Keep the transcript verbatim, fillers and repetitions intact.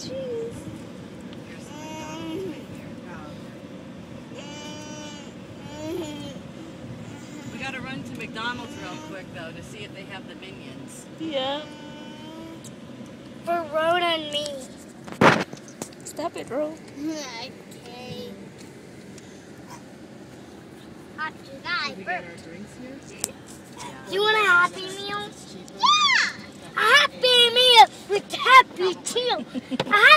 Jeez. We gotta run to McDonald's real quick though to see if they have the Minions. Yeah. For Rona and me. Stop it, bro. Okay. Hot to die. We get our drinks here? Do you want a Happy Meal? Yeah! A Happy Meal with Happy Meal. A